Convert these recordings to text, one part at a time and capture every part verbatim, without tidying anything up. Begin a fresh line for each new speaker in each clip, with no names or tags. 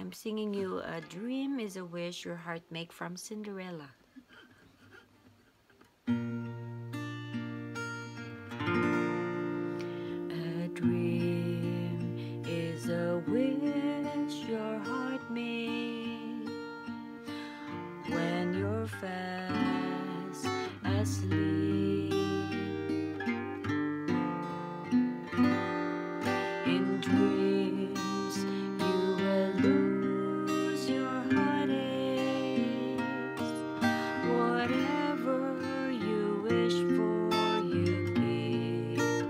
I'm singing you A Dream is a Wish Your Heart Make from Cinderella. A dream is a wish your heart made when you're fast asleep. In dreams you will lose your heartaches. Whatever you wish for you get.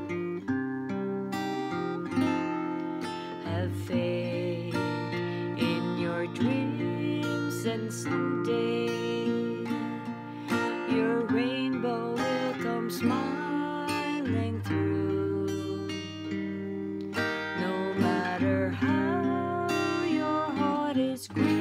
Have faith in your dreams, and someday your rainbow will come smiling through. No matter how your heart is grieved,